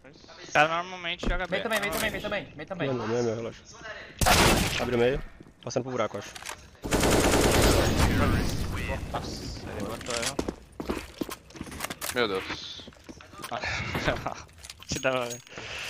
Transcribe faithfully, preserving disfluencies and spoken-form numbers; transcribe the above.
Ela normalmente joga bem. Meio também, meio também, meio também, meio também. Não, não é meu, relaxa. Abre o meio, passando pro buraco, acho. Nossa, ele botou eu. Meu Deus. Te dava, velho.